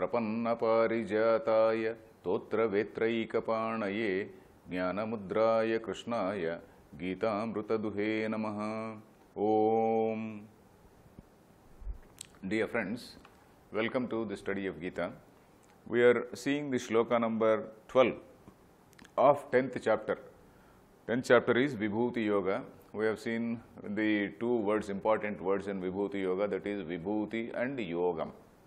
prapanna parijataya totra vetraikapanaye jnanamudraya krishnaya Gitamrutaduhe namaha. Om. Dear friends, welcome to the study of Gita. We are seeing the shloka number 12 of 10th chapter. 10th chapter is Vibhuti Yoga. We have seen the two words, important words in Vibhuti Yoga, that is Vibhuti and Yogam.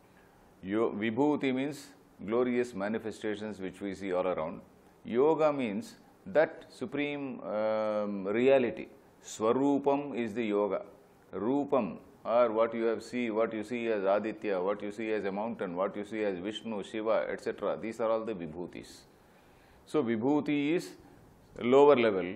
Vibhuti means glorious manifestations which we see all around. Yoga means that supreme reality. Swarupam is the yoga. Rupam, or what you see as Aditya, what you see as a mountain, what you see as Vishnu, Shiva, etc. These are all the Vibhutis. So Vibhuti is lower level.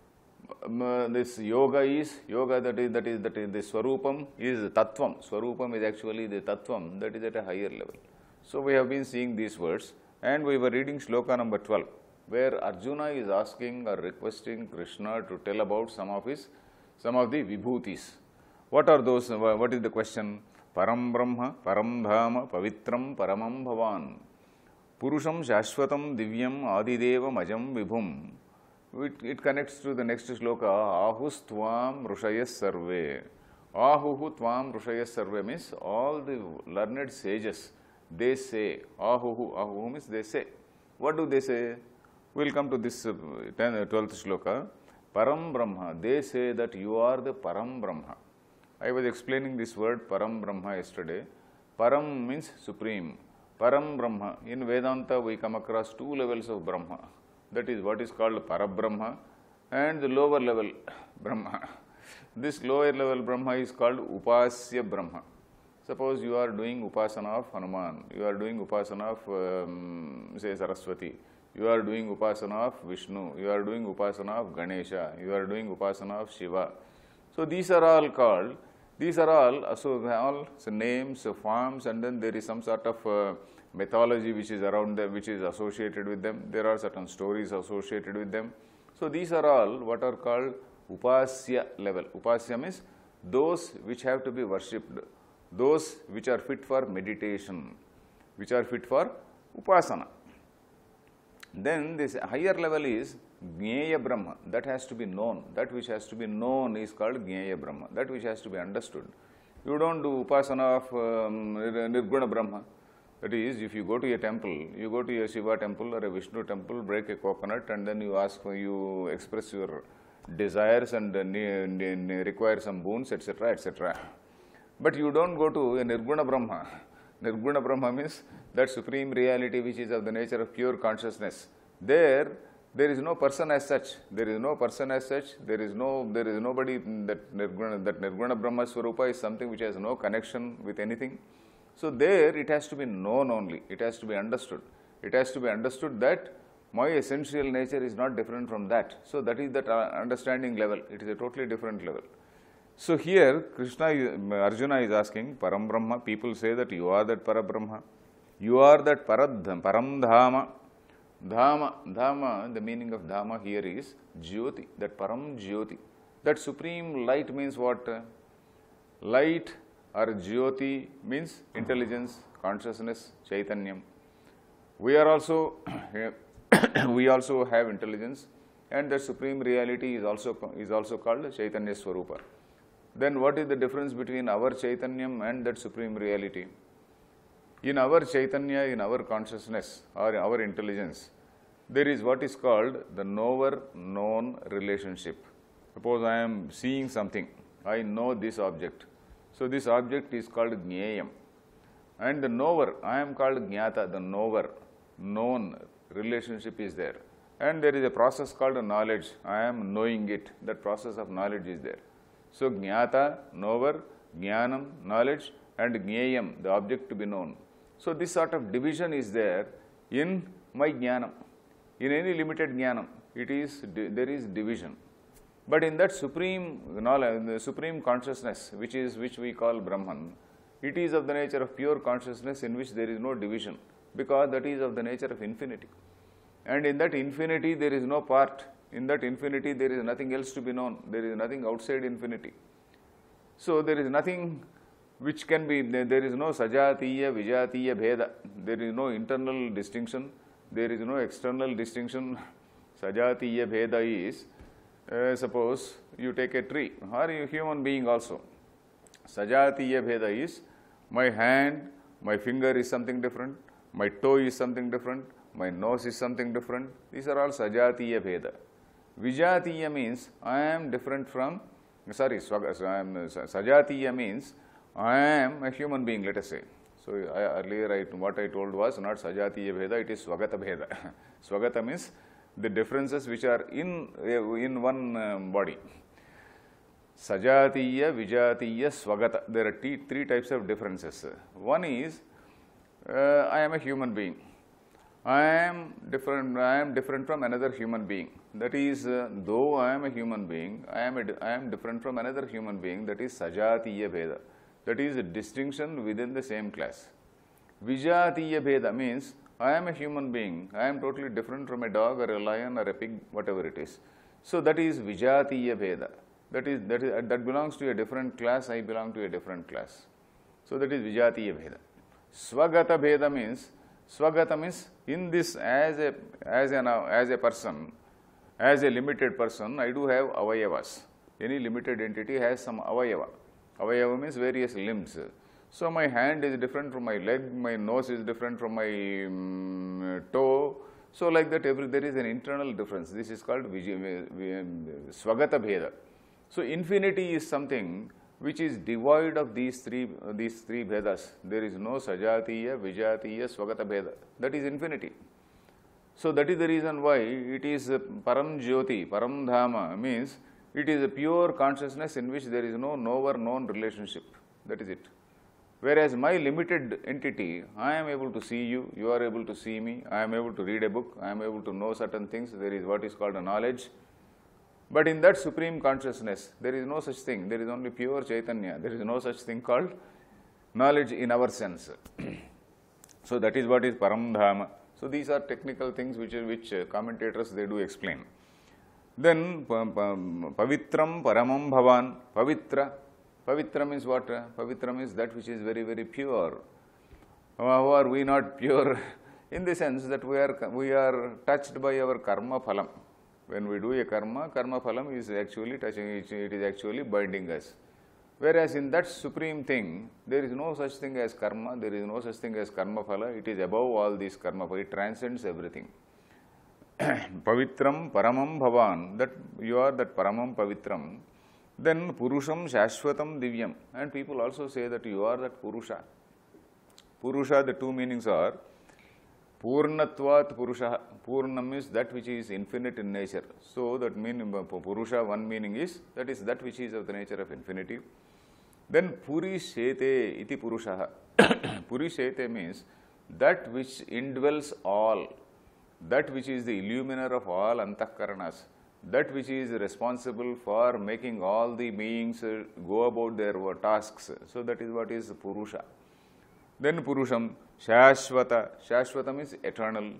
This yoga is that is the Swarupam is Tattvam. Swarupam is actually the Tattvam, that is at a higher level. So we have been seeing these words, and we were reading shloka number 12. Where Arjuna is asking or requesting Krishna to tell about some of the Vibhutis. What are those? What is the question? Param Brahma, Param Dhama, Pavitram, Paramam Bhavan, Purusham Shashvatam Divyam Adideva Majam Vibhum. It connects to the next shloka. Ahus Tvam Rushayas Sarve. Ahuhu Tvam Rushayas Sarve means all the learned sages, they say. Ahuhu means they say. What do they say? We will come to this 12th shloka. Param Brahma, they say that you are the Param Brahma. I was explaining this word Param Brahma yesterday. Param means supreme. Param Brahma. In Vedanta we come across two levels of Brahma. That is what is called Parabrahma and the lower level Brahma. This lower level Brahma is called Upasya Brahma. Suppose you are doing Upasana of Hanuman, you are doing Upasana of say Saraswati, you are doing Upasana of Vishnu, you are doing Upasana of Ganesha, you are doing Upasana of Shiva. So these are all called, all names, forms, and then there is some sort of mythology which is around them, which is associated with them. There are certain stories associated with them. So these are all what are called Upasya level. Upasya means those which have to be worshipped, those which are fit for meditation, which are fit for Upasana. Then this higher level is Jnana Brahma, that has to be known. That which has to be known is called Jnana Brahma, that which has to be understood. You don't do Upasana of Nirguna Brahma. That is, if you go to a temple, you go to a Shiva temple or a Vishnu temple, break a coconut, and then you express your desires and require some boons, etc., etc. But you don't go to a Nirguna Brahma. Nirguna Brahma means that supreme reality which is of the nature of pure consciousness. There is no person as such. There is no person as such. There is nobody. That Nirguna Brahma Swarupa is something which has no connection with anything. So there it has to be known only. It has to be understood. It has to be understood that my essential nature is not different from that. So that is that understanding level. It is a totally different level. So here Arjuna is asking, Param Brahma, people say that you are that Parabrahma. You are that Param Dhama. Dhama, the meaning of Dhama here is Jyoti, that Param Jyoti. That supreme light means what? Light or Jyoti means intelligence, consciousness, Chaitanyam. We also have intelligence, and the supreme reality is also called Chaitanya Swarupa. Then what is the difference between our Chaitanyam and that supreme reality? In our Chaitanya, in our consciousness or our intelligence, there is what is called the knower-known relationship. Suppose I am seeing something, I know this object. So this object is called Jnayam. And the knower, I am called Jnata, the knower, known relationship is there. And there is a process called knowledge, I am knowing it, that process of knowledge is there. So Jnata, knower, Jnanam, knowledge, and Jnayam, the object to be known. So this sort of division is there in my Jnanam. In any limited Jnanam, there is division. But in that supreme knowledge, the supreme consciousness, which we call Brahman, it is of the nature of pure consciousness in which there is no division, because that is of the nature of infinity. And in that infinity there is no part. In that infinity there is nothing else to be known. There is nothing outside infinity. So there is nothing which can be, there is no sajatiya, vijatiya bheda. There is no internal distinction. There is no external distinction. Sajatiya bheda is, suppose you take a tree or a human being also. Sajatiya bheda is, my hand, my finger is something different, my toe is something different, my nose is something different. These are all sajatiya bheda. Vijatiya means I am different from, sajatiya means I am a human being, let us say. So earlier what I told was not sajatiya bheda, it is swagata bheda. Swagata means the differences which are in one body. Sajatiya, vijatiya, swagata. There are three types of differences. One is I am a human being. I am different from another human being. That is, though I am a human being, I am different from another human being. That is sajatiya bheda. That is a distinction within the same class. Vijatiya bheda means I am a human being. I am totally different from a dog or a lion or a pig, whatever it is. So that is vijatiya bheda. That belongs to a different class. I belong to a different class. So that is vijatiya bheda. Swagata bheda means, swagata means in this as a person, as a limited person, I do have avayavas. Any limited entity has some avayava. Avayava means various limbs. So my hand is different from my leg, my nose is different from my toe. So like that, there is an internal difference. This is called swagata bheda. So infinity is something which is devoid of these three bhedas. There is no sajatiya, vijatiya, swagata bheda. That is infinity. So that is the reason why it is param jyoti, param dhama means it is a pure consciousness in which there is no knower-known relationship. That is it. Whereas my limited entity, I am able to see you, you are able to see me, I am able to read a book, I am able to know certain things, there is what is called a knowledge. But in that supreme consciousness, there is no such thing, there is only pure Chaitanya, there is no such thing called knowledge in our sense. So that is what is param dhama. So these are technical things which commentators they do explain. Then pavitram paramam bhavan. Pavitra means what? Pavitra means that which is very, very pure. How are we not pure? In the sense that we are touched by our karma phalam. When we do a karma phalam is actually touching, it is actually binding us. Whereas in that supreme thing, there is no such thing as karma, there is no such thing as karma phala, it is above all these karma phala, it transcends everything. Pavitram paramam bhavan, that you are that paramam pavitram. Then purusham shashvatam divyam, and people also say that you are that purusha. Purusha, the two meanings are purnatvat purusha. Purnam is that which is infinite in nature. So that meaning purusha, one meaning is that which is of the nature of infinity. Then purishete iti purusha. Purishete means that which indwells all, that which is the illuminer of all antahkaranas, that which is responsible for making all the beings go about their tasks. So that is what is purusha. Then purusham shashvata. Shashvata means eternal.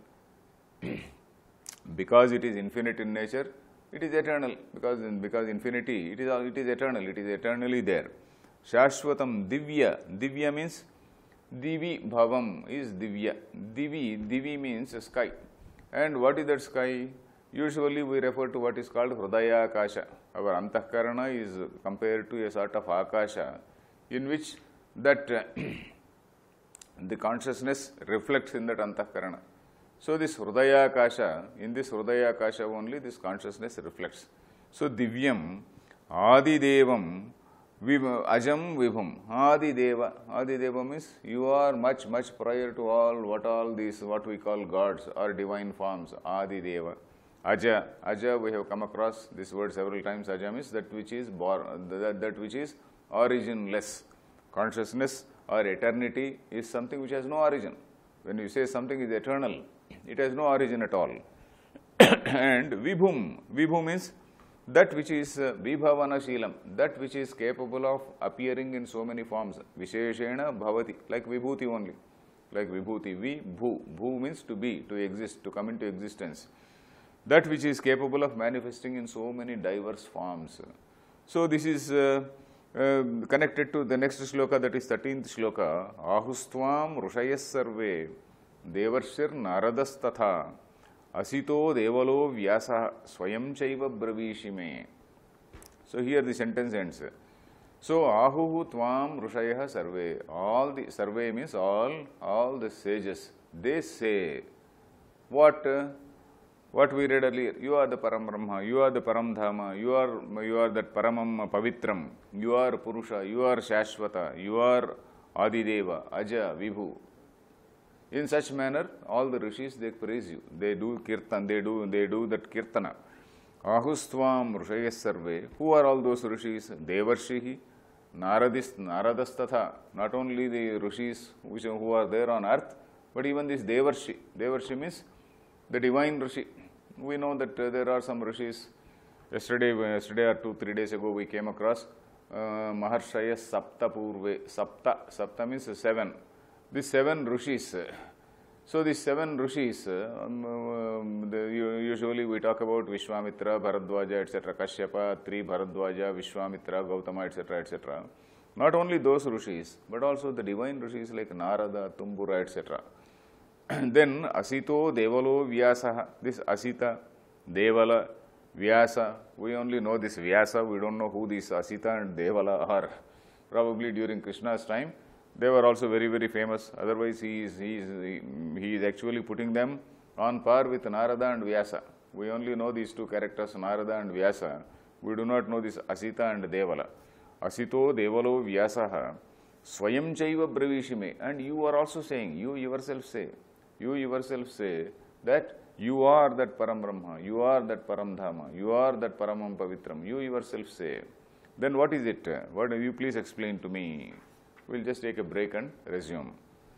Because it is infinite in nature, it is eternal. Because infinity, it is eternal. It is eternally there. Shashvatam divya. Divya means divi bhavam is divya. Divi means sky. And what is that sky? Usually we refer to what is called hridaya akasha. Our antahkarana is compared to a sort of akasha in which that the consciousness reflects in that antahkarana. So this hridaya akasha, in this hridaya akasha only this consciousness reflects. So divyam, adidevam, ajam vibhum, adideva. Adideva means you are much prior to all these what we call gods or divine forms. Adideva. Aja we have come across this word several times. Aja means that which is born, that which is originless. Consciousness or eternity is something which has no origin. When you say something is eternal, it has no origin at all. And vibhum means that which is vibhavana sheelam, that which is capable of appearing in so many forms. Visheshena bhavati, like vibhuti only. Like vibhuti, bhu means to be, to exist, to come into existence. That which is capable of manifesting in so many diverse forms. So this is connected to the next shloka, that is 13th shloka, ahustvam rushayas sarve devarshir naradas asito devalo vyasa swayam chaiva bravishime. So here the sentence ends. So ahuhu tvam rushayah sarve, all the sarve means all the sages, they say what we read earlier, you are the Param Brahma, you are the Param Dhama, you are that Paramam Pavitram, you are Purusha, you are Shashvata, you are Adideva, Aja, Vibhu. In such manner, all the rishis, they praise you. They do kirtan, they do that kirtana. Ahustvam rushayas sarve. Who are all those rishis? Devarshihi, Naradastatha. Not only the rishis who are there on earth, but even this Devarshi. Devarshi means the divine rishi. We know that there are some rishis. Yesterday or 2-3 days ago, we came across Maharshaya Sapta Purve. Sapta means 7. These 7 rishis. So these 7 rishis, usually we talk about Vishwamitra, Bharadwaja, etc., Kashyapa, Tri Bharadwaja, Vishwamitra, Gautama, etc., etc. Not only those rishis, but also the divine rishis like Narada, Tumbura, etc. Then Asito, Devalo, Vyasa. This Asita, Devala, Vyasa. We only know this Vyasa. We don't know who these Asita and Devala are. Probably during Krishna's time, they were also very, very famous. Otherwise, he is actually putting them on par with Narada and Vyasa. We only know these 2 characters, Narada and Vyasa. We do not know this Asita and Devala. Asito, Devalo, Vyasaha, Swayam Chaiva Bravishime. And you are also saying, you yourself say that you are that Param Brahma, you are that Param Dhama, you are that Paramam Pavitram. You yourself say. Then what is it? What do you please explain to me? We'll just take a break and resume.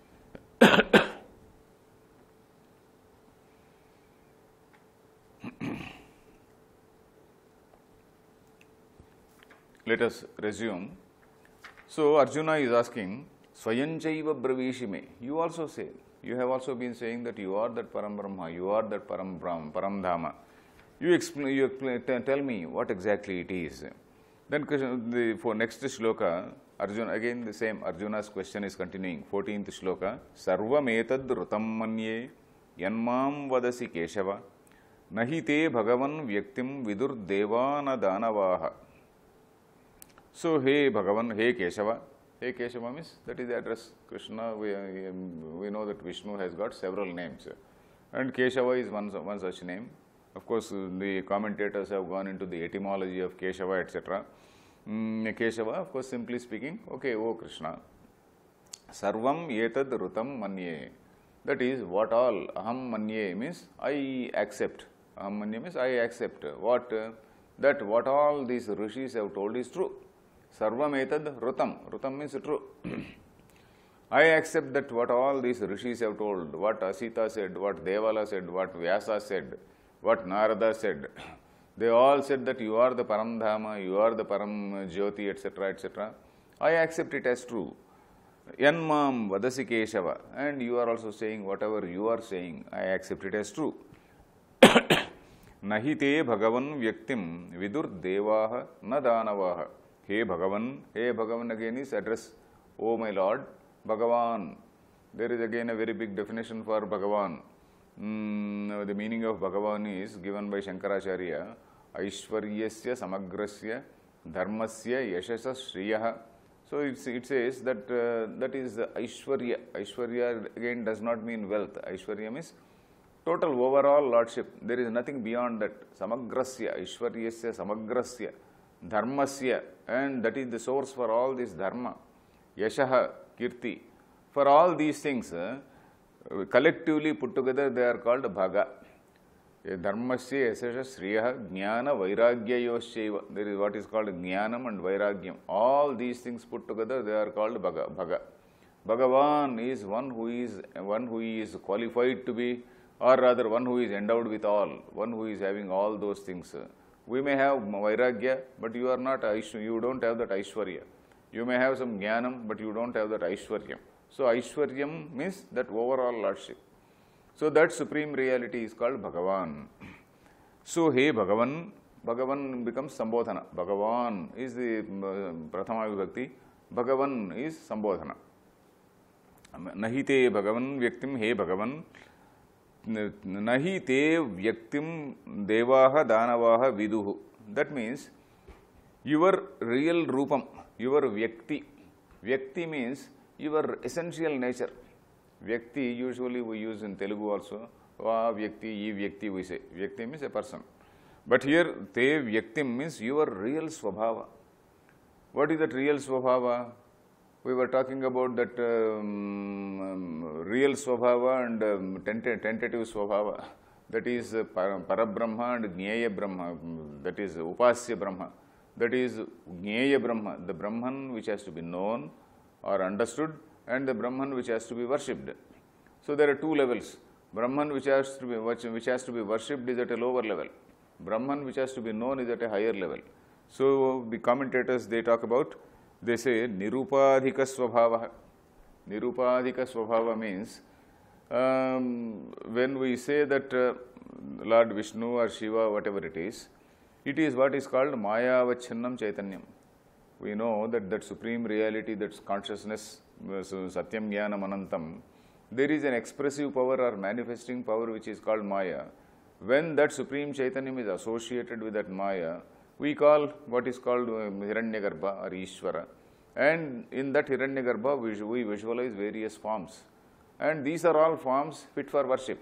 Let us resume. So Arjuna is asking, Swayanchaiva Bravishime. You also say, you have also been saying that you are that Param Brahma, you are that Param Dhama. You tell me what exactly it is. Then for next shloka, Arjuna, again the same, Arjuna's question is continuing. 14th shloka, Sarvam etad rutam manye yanmam vadasi Keshava nahi te bhagavan vyaktim vidur devana danavaha. So, hey Bhagavan, hey Keshava. Hey Keshava means, that is the address. Krishna, we know that Vishnu has got several names. And Keshava is one such name. Of course, the commentators have gone into the etymology of Keshava, etc. Keshava, of course, simply speaking, okay, O Krishna, Sarvam etad rutam manye. That is, what all, aham manye means, I accept. Aham manye means, I accept. What? That what all these rishis have told is true. Sarvam etad rutam. Rutam means true. I accept that what all these rishis have told, what Asita said, what Devala said, what Vyasa said, what Narada said. They all said that you are the Param Dhama, you are the Param Jyoti, etc., etc. I accept it as true. Yanmam vadasi Keshava. And you are also saying whatever you are saying, I accept it as true. Nahi te bhagavan vyaktim vidur devaha na danavaha. Hey Bhagavan again is address, O my Lord, Bhagavan. There is again a very big definition for Bhagavan. The meaning of Bhagavan is given by Shankaracharya, Aishwaryasya Samagrasya Dharmasya Yashasa Shriyaha. So it says that that is Aishwarya. Aishwarya again does not mean wealth. Aishwarya means total overall lordship. There is nothing beyond that. Samagrasya, Aishwaryasya Samagrasya Dharmasya, and that is the source for all this dharma. Yashaha, Kirti. For all these things, collectively put together, they are called Bhaga. Dharmasya, Yasasha, Sriyaha, Jnana, Vairagyayoshchaiva. There is what is called Jnanam and Vairagyam. All these things put together, they are called Bhaga. Bhagavan is one who is qualified to be, or rather one who is endowed with all, one who is having all those things. We may have Vairagya, but you are not, you don't have that Aishwarya. You may have some Jnanam, but you don't have that Aishwaryam. So Aishwaryam means that overall lordship. So that supreme reality is called Bhagavan. So, hey Bhagavan, Bhagavan becomes Sambodhana. Bhagavan is the Prathama Vibhakti. Bhagavan is Sambodhana. Nahi te Bhagavan Vyaktim he Bhagavan. Nahi te Vyaktim Devaha Danavaha Viduhu. That means your real Rupam, your Vyakti. Vyakti means your essential nature. Vyakti usually we use in Telugu also. Va Vyakti, Ye Vyakti we say. Vyakti means a person. But here te Vyaktim means your real Swabhava. What is that real Swabhava? We were talking about that real Swabhava and tentative Swabhava. That is Parabrahma and Jnaya Brahma. That is Upasya Brahma. That is Jnaya Brahma, the Brahman which has to be known or understood, and the Brahman which has to be worshipped. So there are two levels. Brahman which has to be worshipped is at a lower level. Brahman which has to be known is at a higher level. So the commentators, they talk about, they say Nirupadhika Swabhava. Nirupadhika Swabhava means when we say that Lord Vishnu or Shiva, whatever it is what is called Maya Vacchinnam Chaitanyam. We know that that supreme reality, that consciousness, Satyam Jnanam Anantam, there is an expressive power or manifesting power which is called Maya. When that supreme Chaitanyam is associated with that Maya, we call what is called Hiranyagarbha or Ishvara. And in that Hiranyagarbha, we visualize various forms. And these are all forms fit for worship,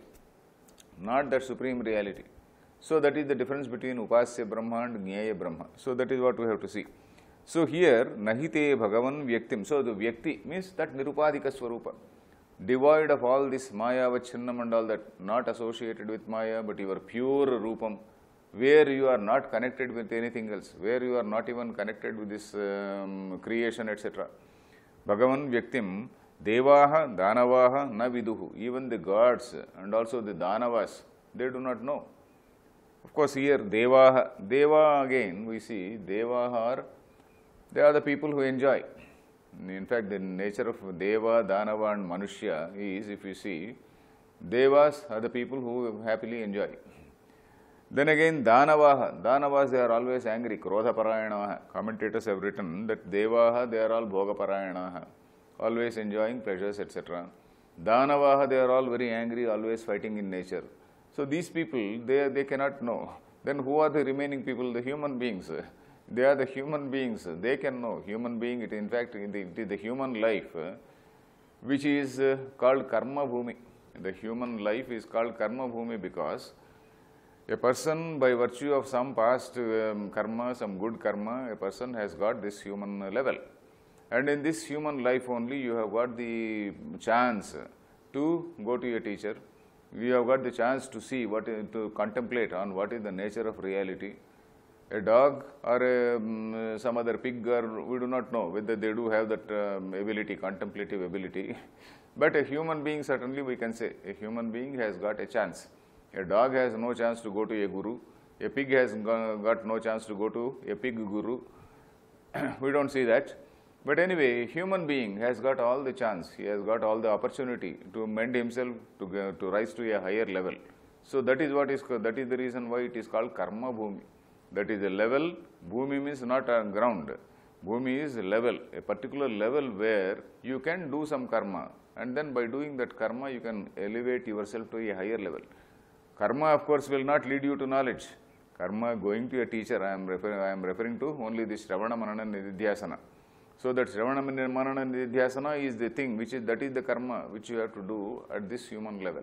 not that supreme reality. So that is the difference between Upasya Brahma and Jnaya Brahma. So that is what we have to see. So here, Nahite Bhagavan Vyaktim. So the Vyakti means that Nirupadhika Swarupa, devoid of all this Maya, Vachinnam and all that, not associated with Maya, but your pure Rupam, where you are not connected with anything else, where you are not even connected with this creation, etc. Bhagavan Vyaktim, Devaha, Danavaha, na viduhu. Even the gods and also the Danavas, they do not know. Of course, here Devaha, Deva again we see, Devaha they are the people who enjoy. In fact, the nature of Deva, Danava and Manushya is, if you see, Devas are the people who happily enjoy. Then again, Danavaha, Danavas, they are always angry, Krodha Parayanaha. Commentators have written that Devaha, they are all Bhoga Parayanaha, always enjoying pleasures, etc. Danavaha, they are all very angry, always fighting in nature. So these people, they cannot know. Then who are the remaining people? The human beings. They are the human beings. They can know. Human being, in fact, it is the human life which is called Karma Bhumi. The human life is called Karma Bhumi because a person, by virtue of some past karma, some good karma, a person has got this human level. And in this human life only, you have got the chance to go to a teacher. You have got the chance to see, to contemplate on what is the nature of reality. A dog or some other pig, or we do not know whether they do have that ability, contemplative ability. But a human being, certainly we can say, a human being has got a chance. A dog has no chance to go to a guru. A pig has got no chance to go to a pig guru. We don't see that. But anyway, a human being has got all the chance. He has got all the opportunity to mend himself, to rise to a higher level. So that is the reason why it is called Karma Bhumi. That is a level. Bhumi means not a ground. Bhumi is a level, a particular level where you can do some karma, and then by doing that karma, you can elevate yourself to a higher level. Karma, of course, will not lead you to knowledge. Karma, going to a teacher, I am referring to only this Shravana Manana Nididhyasana. So that Shravana Manana Nididhyasana is the thing, that is the karma which you have to do at this human level.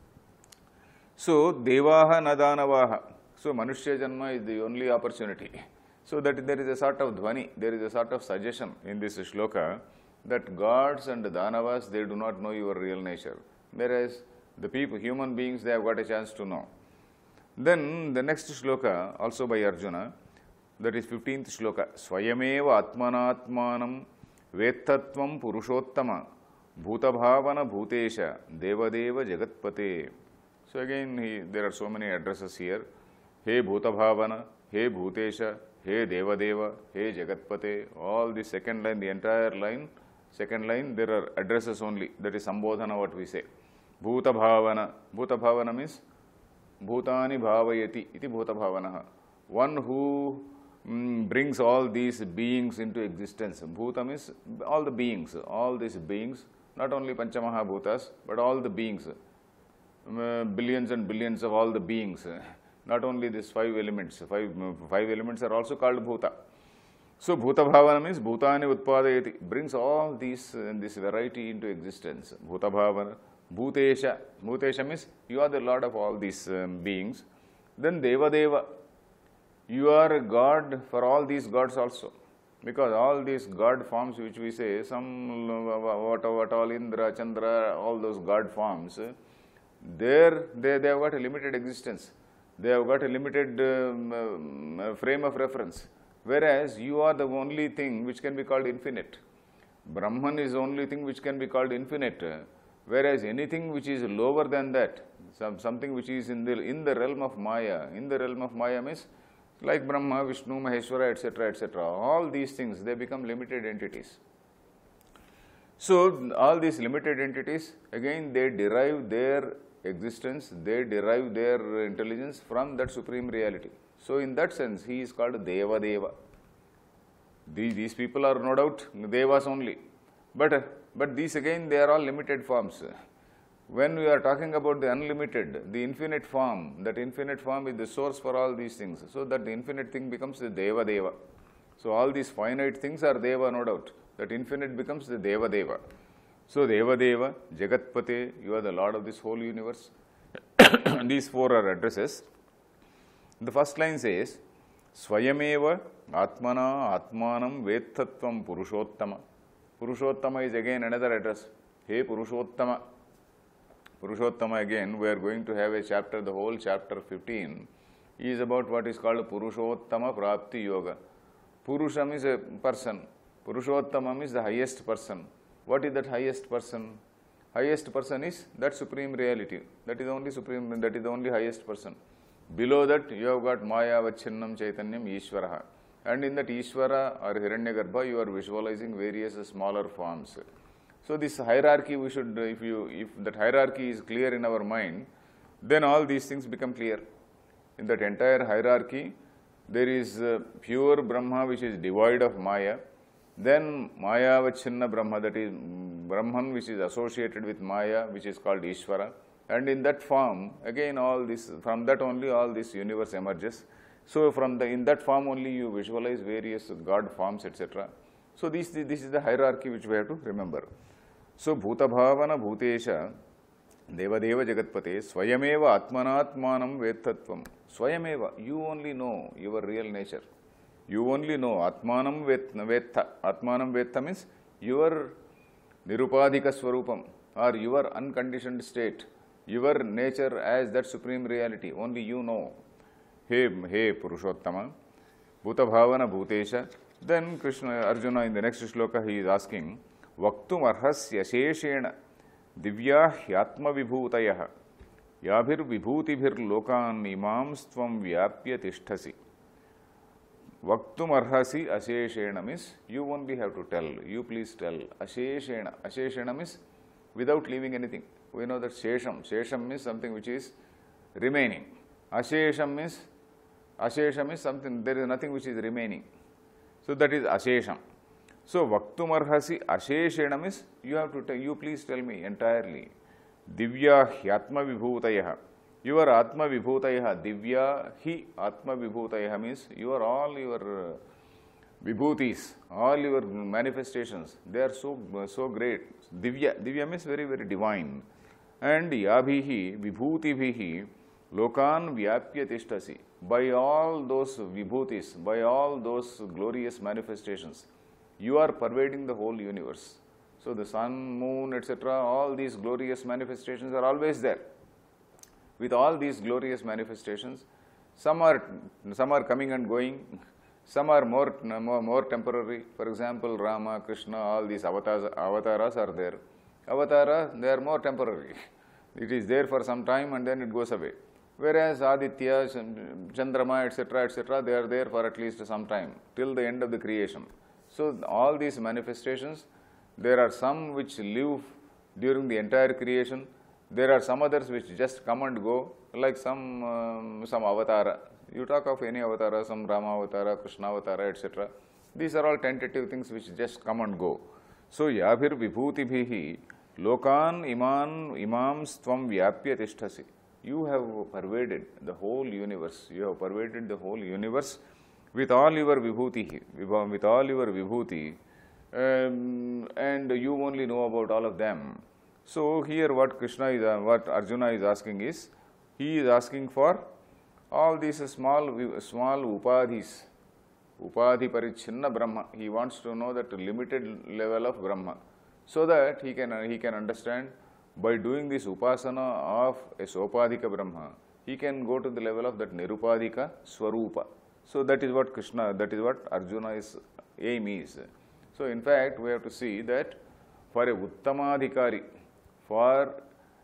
So, Devaha Nadanavaha. So, Manushya Janma is the only opportunity. So, that there is a sort of dhvani, there is a sort of suggestion in this shloka that gods and Danavas, they do not know your real nature. Whereas, the people, human beings, they have got a chance to know. Then, the next shloka, also by Arjuna, that is 15th shloka. Swayameva atmanatmanam vettatvam purushottama bhutabhavana bhutesha devadeva jagatpate. So, again, there are so many addresses here. He Bhutabhavana, He Bhutesha, He Devadeva, He Jagatpate, all the second line, the entire line, second line, there are addresses only. That is Sambodhana, what we say. Bhutabhavana. Bhutabhavana means Bhutani Bhavayati, iti Bhutabhavanaha. one who brings all these beings into existence. Bhuta means all the beings, all these beings, not only Panchamahabhutas, but all the beings, billions and billions of all the beings, not only these five elements. Five elements are also called Bhuta. So, Bhuta Bhavana means Bhutani Utpadayati, brings all these this variety into existence. Bhuta Bhavana. Bhutesha. Bhutesha means you are the Lord of all these beings. Then Deva Deva. You are a God for all these gods also. Because all these God forms which we say, some what all Indra, Chandra, all those God forms, they have got a limited existence. They have got a limited frame of reference. Whereas you are the only thing which can be called infinite. Brahman is the only thing which can be called infinite. Whereas anything which is lower than that, something which is in the realm of Maya, means like Brahma, Vishnu, Maheshwara, etc., etc. All these things, they become limited entities. So, all these limited entities, again, they derive their existence, they derive their intelligence from that supreme reality. So, in that sense, he is called Deva Deva. These people are no doubt Devas only. But these again, they are all limited forms. When we are talking about the unlimited, the infinite form, that infinite form is the source for all these things. So that the infinite thing becomes the Deva Deva. So all these finite things are Deva, no doubt. That infinite becomes the Deva Deva. So Deva Deva, Jagatpate, you are the Lord of this whole universe. These four are addresses. The first line says, Swayameva Atmana Atmanam Vettattvam Purushottama. Purushottama is again another address. Hey Purushottama. Purushottama again, we are going to have a chapter, the whole chapter 15 is about what is called Purushottama Bhakti Yoga. Purusham is a person. Purushottamam is the highest person. What is that highest person? Highest person is that supreme reality. That is only supreme, that is the only highest person. Below that, you have got Maya, Vachinnam, Chaitanyam, Ishvaraha. And in that Ishvara or Hiranyagarbha, you are visualizing various smaller forms. So this hierarchy, we should, if that hierarchy is clear in our mind, then all these things become clear. In that entire hierarchy, there is pure Brahma which is devoid of Maya. Then Maya Vachinna Brahma, that is Brahman which is associated with Maya, which is called Ishvara. And in that form, again all this, from that only all this universe emerges. So in that form only you visualize various God forms, etc. So this is the hierarchy which we have to remember. So Bhuta Bhavana Bhutesha Deva Deva Jagatpate Swayameva Atmanatmanam Vettattvam. Swayameva, you only know your real nature. You only know Atmanam Vetta. Atmanam Vetta means your Nirupadhika Swarupam or your unconditioned state, your nature as that supreme reality. Only you know. Hey Purushottama, Bhuta Bhavana Bhutesha. Then Arjuna in the next shloka he is asking, Vaktum arhasya sheshena divya hyatma vibhutayah yabhir vibhutibhir lokan imams tvam vyapya tishtasi. Vaktum arhasi asheshena means you only have to tell, you please tell. Asheshena, asheshena means without leaving anything. We know that shesham means something which is remaining. Ashesham means something, there is nothing which is remaining. So that is ashesham. So Vaktum arhasi asheshena means you have to tell, you please tell me entirely. Divya hyatma vibhutayah. Your atma vibhutayah, divya hi atma vibhutayah means all your vibhutis, all your manifestations, they are so great. Divya means very, very divine. And yabhihi vibhutibhihi lokan vyapya tishtasi. By all those vibhutis, by all those glorious manifestations, you are pervading the whole universe. So the sun, moon, etc., all these glorious manifestations are always there. With all these glorious manifestations, some are coming and going, some are more temporary. For example, Rama, Krishna, all these avatars are there. Avatara, they are more temporary. It is there for some time and then it goes away. Whereas Aditya, Chandrama, etc., they are there for at least some time, till the end of the creation. So all these manifestations, there are some which live during the entire creation. There are some others which just come and go, like some avatara. You talk of any avatara, some Rama avatara, Krishna avatara, etc. These are all tentative things which just come and go. So, yabhir vibhutibhihi lokan imams tvam vyapya tishtasi. You have pervaded the whole universe. You have pervaded the whole universe with all your vibhuti, with all your vibhuti, and you only know about all of them. So, here what Arjuna is asking is, he is asking for all these small upadhis, upadhi parichinna Brahma. He wants to know that limited level of Brahma, so that he can understand. By doing this upasana of a sopadhika Brahma, he can go to the level of that nirupadhika swarupa. So that is what Arjuna's aim is. So in fact, we have to see that for a uttamadhikari, for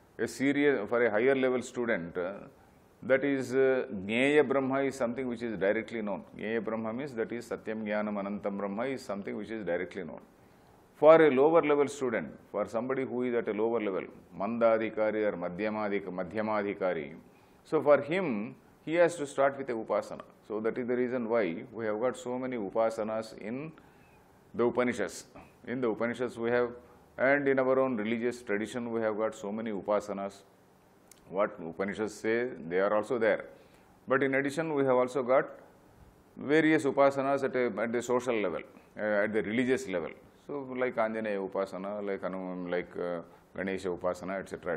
a higher level student, that is Jnana Brahma is something which is directly known. Jnana Brahma means that is Satyam Jnanam Anantam Brahma is something which is directly known. For a lower level student, for somebody who is at a lower level, Mandadhikari or Madhyamadhikari, so for him, he has to start with a upasana. So that is the reason why we have got so many upasanas in the Upanishads. In the Upanishads we have, and in our own religious tradition we have got so many upasanas. What Upanishads say, they are also there. But in addition, we have also got various upasanas at the social level, at the religious level. So, like Anjaneya Upasana, like Ganesha Upasana, etc.,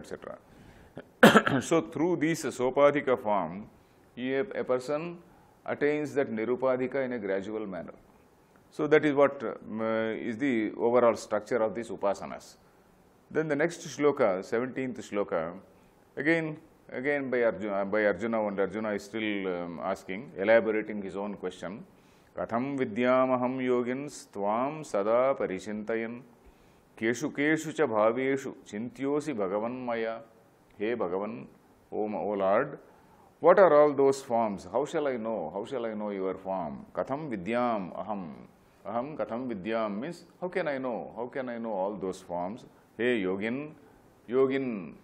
etc. So, through this Sopadhika form, a person attains that Nirupadhika in a gradual manner. So, that is what is the overall structure of these Upasanas. Then the next shloka, 17th shloka, again by Arjuna, and Arjuna is still asking, elaborating his own question. Katham vidyamaham yogins tvam sada parishintayan keshu keshu cha bhaveshu chintyosi bhagavan maya. Hey Bhagavan, O Lord, what are all those forms? How shall I know? How shall I know your form? Katham vidyam aham. Aham katham vidyam means, how can I know? How can I know all those forms? Hey Yogin, Yogi.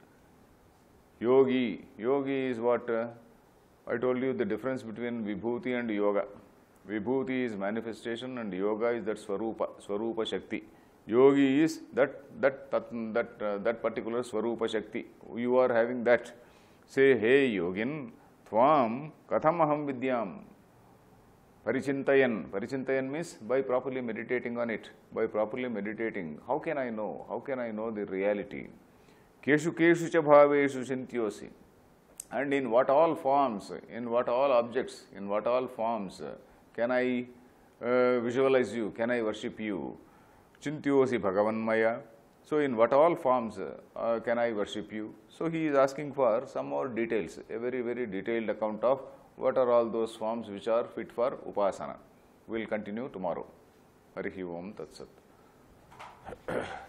Yogi is what? I told you the difference between Vibhuti and Yoga. Vibhuti is manifestation and Yoga is that Swarupa Shakti. Yogi is that particular Swarupa Shakti. You are having that. Say, hey Yogin, Tvam Katham Aham Vidyam. Parichintayan. Parichintayan means by properly meditating on it. By properly meditating, how can I know? How can I know the reality? Keshu keshu cha bhaveshu chintyosi. And in what all forms, in what all objects, in what all forms can I visualize you? Can I worship you? Chintyosi Bhagavan Maya. So, in what all forms can I worship you? So, he is asking for some more details, a very, very detailed account of what are all those forms which are fit for Upasana. We will continue tomorrow. Harihi Om Tat Sat.